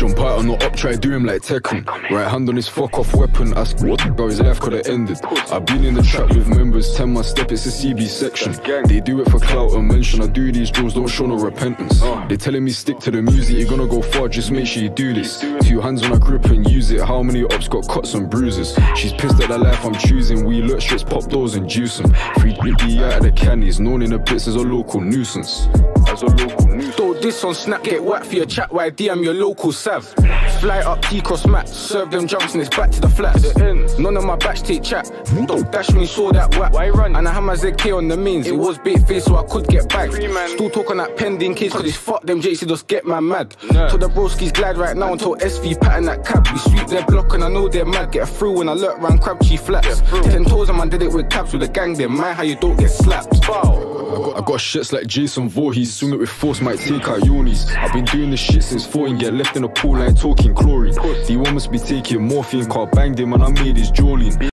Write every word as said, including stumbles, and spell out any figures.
Jump out on the up, try do him like Tekken. Right hand on his fuck off weapon, ask what go his life could've ended. I've been in the trap with members, ten my step, it's a C B section. They do it for clout and mention, I do these drills, don't show no repentance. They telling me stick to the music, you're gonna go far, just make sure you do this. Two hands on a grip and use it, how many ops got cuts and bruises? She's pissed at the life I'm choosing, we look strips, pop those and juice them. Free D out of the candies, known in the bits as a local nuisance. As a local nuisance. Throw this on snap, get whacked for your chat, Y D M your local sav. Fly up T-cross mat, serve them junks and it's back to the flats. None of my batch take chat, don't dash when you saw that whack. And I had my Z K on the mains, it was bait face so I could get back. Still talking that pending case cause it's fuck them J C just get man mad. So the broskies glide right now until S V pattern that cab. We sweep their block and I know they're mad, get a through when I lurk round Crabtree flats. Ten toes and man did it with cabs with the gang, they're mad how you don't get slapped. I got, I got shits like Jason Voorhees, swing it with force might take out unis. I've been doing this shit since fourteen, get left in the pool line talking chlorine. D one must be taking morphine, car banged him and I made his jawline.